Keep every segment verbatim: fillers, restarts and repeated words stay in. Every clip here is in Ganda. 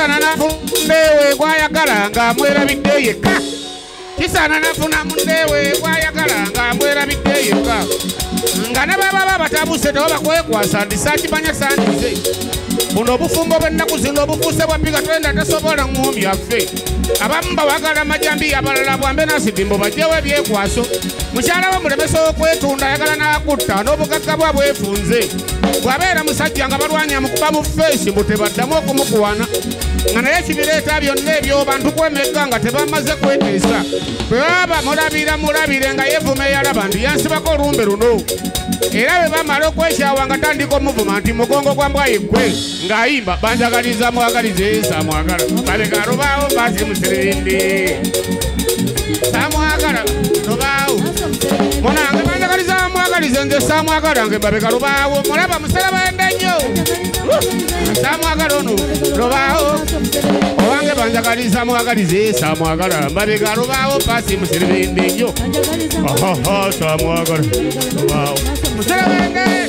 kisana nafundewe gwayagala nga mwerabidde yekka kisana nafuna mundewe gwayagala nga mwerabidde yekka nga ne baba batabuse tebabakwekwaza ndisakimanya sandize buno obufumbo bw'ennaku zino obufuuse bwa piga twenda tasobola ng'omu yaffe abamu bawagala amajambi abalala bwambe nasidimbo bajjewo ebyekwaso mukyala we mulemesa okwetunda ayagala n'akutta n'obugagga bwa bwefunze bw'abeera musajja nga balwanya mukuba mu feesi mbu tebaddamu okumukuwana nga naye kibireeta byonna ebyo bantu kwemegga nga tebamaze kweteesa bwe baba mulabira mulabire nga yeevuma eyalaba nti yansibako olumbe luno era bwe bamala okwekyawa nga tandika omuvuma nti mugongo gwa mbwa yeggwe ng'ayimba banjagaliza mwagalize saamwagala baleka lubaawo baasi musirindi saamwagala lubaawo munange banjagaliza mwagalize nze saamwagala nge babeka lubaawo mulaba muserabende nnyo saamwagala ono lubaawo owange banjagaliza mwagalize saamwagala babeka lubaawo baasi musirindi nnyo saamwagala lubaawo muserabende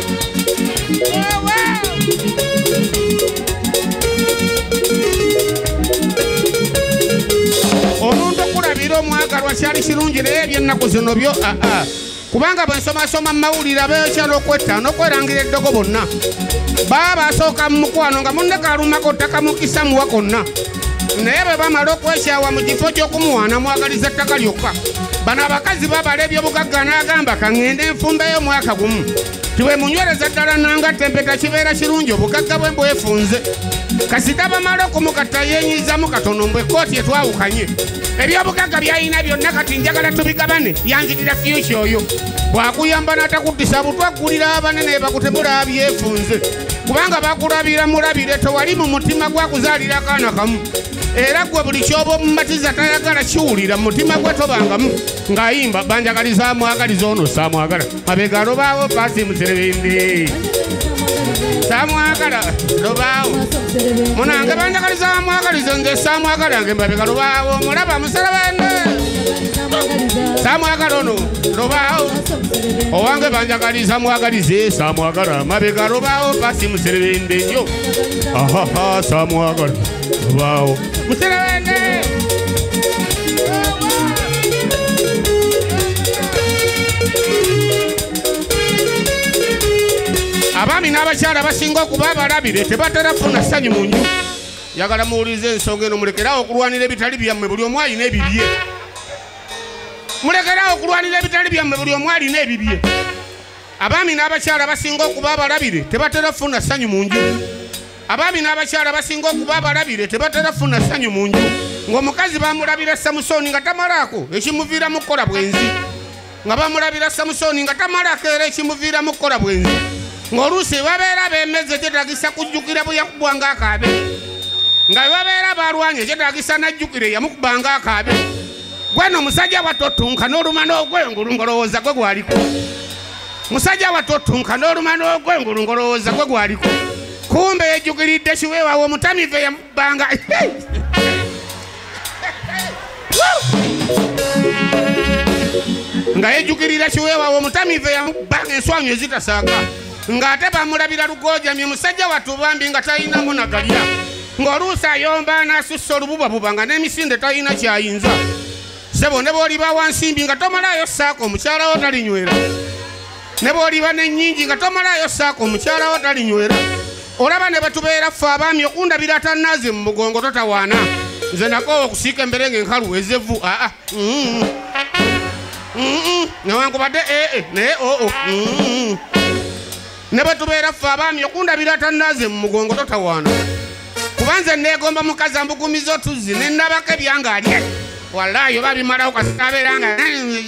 omuntu okulabira omwagalwa kyali kirungi naye ebyennaku zino byo aa kubanga bwe nsomasoma mu mawulire abeekyala okwetta n'okwerangira eddogo bonna baba basooka mu mukwano nga munne kalumako takamukisa muwa konna naye bwe bamala okwekyawa mu kifo ky'okumuwaana mwagaliza ttaka lyokka bano abakazi babala ebyobugagga n'agamba kaŋŋende enfumbeyo omwaka gumu tiwe munywereza ddala nanga tempeta kibeera kirungi obugagga bwe mbwefunze kasita bamala okumugatta yenyizamu katono mbwe kooti etwawukanye ebyobugagga byayina byonna kati njagala tubigabane yanzirira fyuki oyo bwakuyamba n'atakuttisa butwaggulira abanene bakutemula byefunze kubanga bakulabira mulabire tewali mu mutima gwakuzaalira akaana kamu era gwe buli kyoba omumatiza tayagala kiwulira mu mutima gwe tobangamu ng'ayimba banjagaliza mwagaliza ono saamwagala mabega lubaawo paasi muserebindi saamwagala lubaawo munange banjagaliza mwagaliza nze saamwagala nge mabega lubaawo mulaba muserebende saamwagala ono lubaawo owange banjagaliza mwagalize saamwagala mabega lubaawo paasi muserebindi nnyo ahaha saamwagala lubaawo muserebende abaami n'abakyala basinga okuba abalabire tebatera funa ssanyu mu nju yagala muwulize ensonga eno mulekerawo okulwanira ebitali byammwe buli omu alina ebibye mulekerawo okulwanira ebitali byammwe buli omu alina ebibye abaami n'abakyala basinga okuba abalabire tebatera funa ssanyu mu nju abaami n'abakyala basinga okuba abalabire tebatera funa ssanyu mu nju ng'omukazi bamulabira samusoni nga tamalaako ekimuviiramu kukola bwenzi nga bamulabira samusoni nga tamalaako era ekimuviiramu kukola bwenzi ng'oluusi babeera beemeze kyetagisa kujjukira bwe yakubwanga akaabe nga babeera balwanye kyetagisa najjukire yamukubanga akaabe gweno musajja watottunka n'oluma n'ogwengulu ngolowooza gwe gwaliko musajja watottunka n'oluma n'ogwengulu ngolowooza gwe gwaliko kumbe yejjukiridde kiweewawo omutamive yamukubanga nga yejjukirira kiweewawo omutamive yamukubanga enswanyu ezitasaaka ng'ate bamulabira lugoojamye musajja watubambi nga talinamu nagalya ng'oluusi ayomba n'asussa olububabuba nga n'emisinde talina kyayinza sebo ne bw'oliba wansimbi nga tomalayo saako omukyalawo talinywera ne bw'oliba n'ennyingi nga tomalayo saako omukyalawo talinywera olaba ne batubeera ffe abaami okundabira atannaaze mu mugongo totawaana nze nakoowa okusiika embere ng'enkalu ezevvu aa newankubadde ee naye oo ne batubeera ffe abaami okundabira atannaaze mu mugongo totawaana kuba nze neegomba mukazi ambugumiza otuzzi ne nnabako ebyange alye wallaahi oba bimalawo kasita abeera nga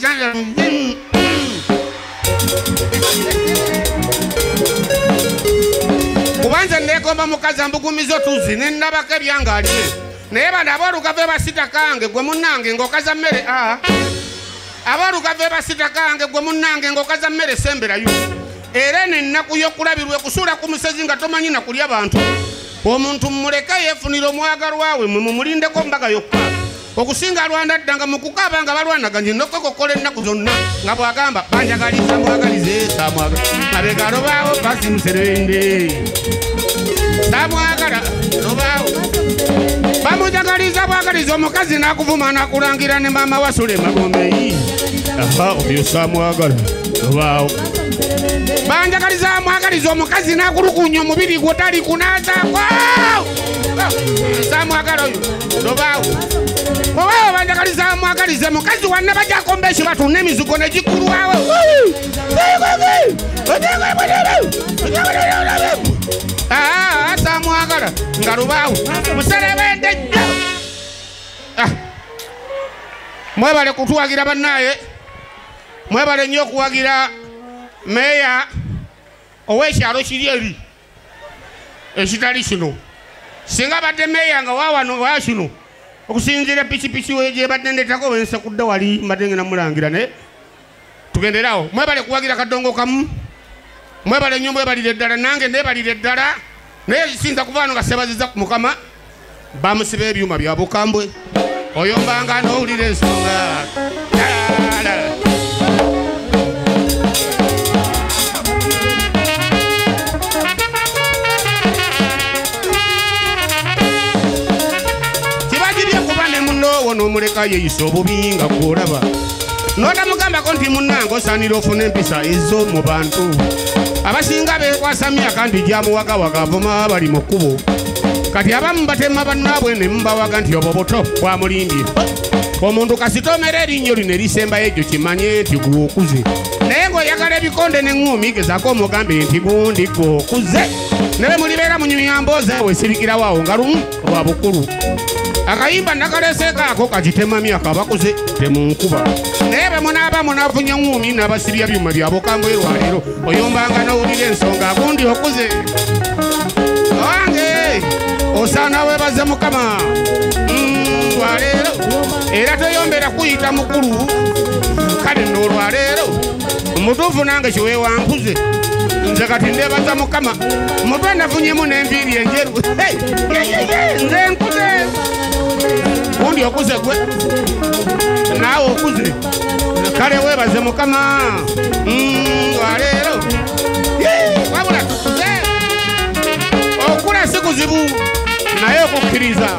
kuba nze neegomba mukazi ambugumiza otuzzi ne nnabako ebyange alye naye bano aboolugave basita kange gwe munnange ng'okaza mmere a aboolugave basita kange gwe munnange ng'okaza mmere semberayo era n'ennaku y'okulabirwa ekusuula ku musezi nga tomanyi na kulya bantu omuntu mmuleke yeefunira omwagalwa we mwe mumulindeko mbaga yokka okusinga alwana dda nga mu kukaaba nga balwanaganye n'okwekokola ennaku zonna nga bw'agamba banjagaliza mwagalize saamwagala abega lubaawo paasi muserende tamwagala lubaawo bamujagaliza bwagaliza omukazi nakuvuma nakulangira ne maama wasule magombe aha oyo samwagala lubaawo banjagaliza mwagaliza omukazi nakulukunya omubiri gwotali kunazaako samwagala oyo lubaawo obawo banjagaliza mwagaliza mukazi wanna bajakombeshi batunda emizigo negikulwawe samwagala nga lubaawo muserebendejja mwebale kutuwagira bannaye mwebale nnyo okuwagira meya ow'ekyalo kiri eri ekitali kino singa badde meya nga wawano wa kino okusinzira pikipiki gyebadde ndetako wensa kudda wali mbadde ngena mulangira ne tugenderawo mwebale kuwagira kadongo kamu mwebale nnyo mwebalire eddala nange nebalire eddala naye sinza kuvaano nga sebaziza ku mukama bamusiba ebyuma bya bukambwe oyombanga n'owulira ensonga kibagirye kuba ne munoowo n'omuleka yeeyisa obubi nga gwolaba n'otamugambako nti munnange osaanira ofuna empisa ezo mu bantu abasinga beekwasa myaka nti gyamuwagawaga avuma bali mu kkubo kati abamu batema bannaabwe ne mubawaga nti obwo buto bwamulimbye omuntu kasitomera erinnyo lino erisembayo ekyo kimanye nti gw'okuze naye ng'oyagala ebikonde n'eŋŋumi gezaako omugambe nti gundi gw'okuze ne bwe mulibeera munyumya mboozi ewe sirikirawo awo nga lumu lwa bukulu akayimba nakaleseeko ako kakitema myaka abakuze temunkuba naye bwe munaaba munafunye ŋŋumi n'abasibya byuma bya bukambwe lwaleero oyombanga n'owulira ensonga gundi okuze owange osaana weebaze mukama lwaleero era toyombera kuyita mukulu kale n'olwaleero omutuufu nange kiweewankuze nze kati ndeebaza mukama mutwe nafunyemu n'enviiri enjeru nze nkuze gundi okuze gwe naawe okuze kale weebaze mukama lwaleero wabula tukuze okula si kuzibu naye okukkiriza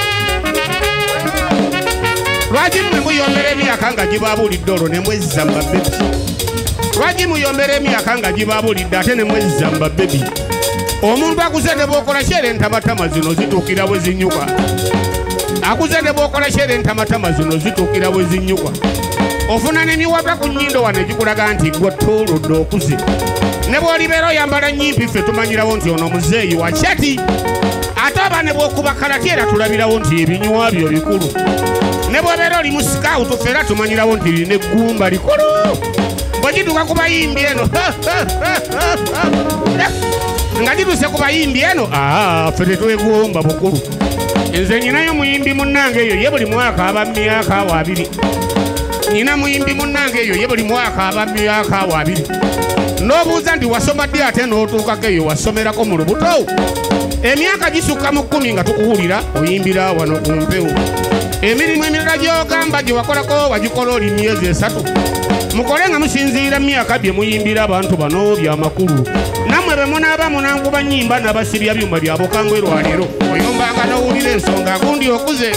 lwaki mmwe muyombera emyaka nga gibaabulidde olwo ne mwezza mbabebi lwaki muyombera emyaka nga gibaabulidde ate ne mwezza mbabebi omuntu akuze ne bw'okola kyere entamatama zino zituukira bwe zinyuka akuze ne bw'okola kyere entamatama zino zituukira bwe zinyuka ofuna n'emiwata ku nnyindo wano egikulaga nti gwe tuuludde okuze ne bw'olibeera oyambala nnyimpi ffe tumanyirawo nti ono muzeeyi wa kyati ate oba ne bw'okuba kalati era tulabirawo nti ebinywa byo bikulu ne bw'obeera oli mu sikawutu ffe era tumanyirawo nti lina eggumba likulu bwe gituuka ku bayimbi eno nga gituuse ku bayimbi eno aa ffe tetwegomba bukulu nze nyinayo muyimbi munnange eyo ye buli mwaka aba myaka awo abiri nyina muyimbi munnange eyo ye buli mwaka aba myaka awo abiri n'obuuza nti wasoma ddi ate n'otuukako eyo wasomerako mu lubuto emyaka gisukka mu kkumi nga tukuwulira oyimbira wano ku mpewo emirimu emirala gy'ogamba gye wakolako wagikola oli myezi esatu mukole nga musinziira myaka bye muyimbira abantu bano byamakulu nammwe be munaaba munanguba nnyimba n'abasibya byuma bya bukambwe lwaleero oyombanga n'owulira ensonga gundi okuze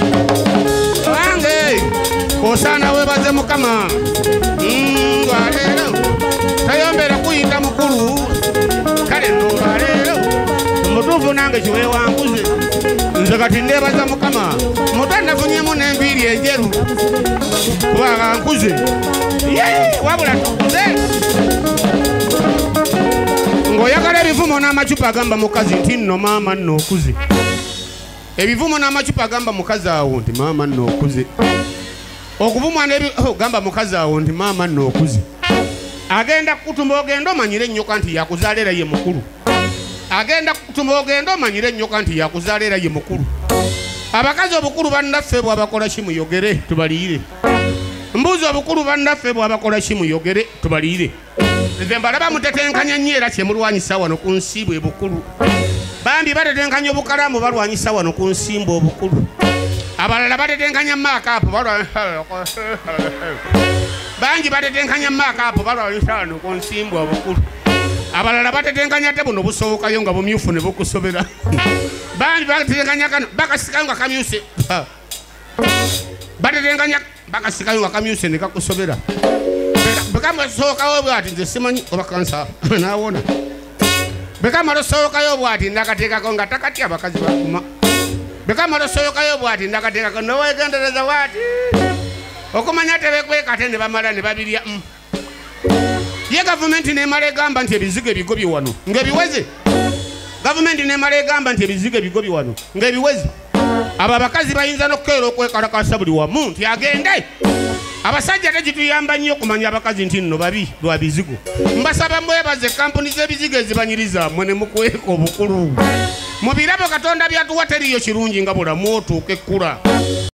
wange osaana weebaze mukama lwaleero tayombera kuyita mukulu kale nno lwaleero mutuufu nange kiweewanguze nze kati ndeebaza mukama mutwe nafunyemu n'enviiri enjeru kubanga nkuze wabula tukuze ng'oyagala ebivumo n'amacupa agamba mukazi nti nno maama nno okuze ebivumo n'amacupa agamba mukazi awo nti maama nno okuze okuvumwa gamba mukazi awo nti maama nno okuze agenda kukutuma ogenda omanyire ennyoka nti yakuzaala era ye mukulu agenda kukutuma ogenda omanyire ennyoka nti yakuzaala era ye mukulu abakazi obukulu bannaffe bwabakola kimuyogere tubaliire mbuuzi obukulu bannaffe bwabakola kimuyogere tubaliire nze mbalaba mutetenkanya nnyo era kyemulwanyisa wano ku nsi bwe bukulu bambi batetenkanya obukalamu balwanyisa wano ku nsimba obukulu abalala batetenkanya maakaapu bangi batetenkanya maakaapu balwanyisa wano ku nsimba obukulu abalala batetenganya ate buno busookayo nga bumyufu ne bukusobera bandi batetenganya kano bakasikayo nga kamyuse batetenganya bakasikayo nga kamyuse ne kakusobera bekamala sookayo bwati nze simanyi oba kansa nawona bekamala sookayo bwati ndakateekako nga takatya abakazi bakuma bekamala sookayo bwati ndakateekako nowegendereza bwati okumanya tebekwekate ne bamala ne babirya ye gavumenti nemala egamba nti ebizigo ebigobye wano ng'ebiweze gavumenti nemala egamba nti ebizigo ebigobye wano ng'ebiweze abo abakazi bayinza n'okukeera okwekalakasa buli wamu nti agende abasajja tegituyamba nnyo okumanya abakazi nti nno babi lwa bizigo mbasaba mwebaze kampuni z'ebizigo ezibanyiriza mmwe ne mukweka obukulu mu birabo katonda byatuwa teriyo kirungi nga bulamu otuuka ekkula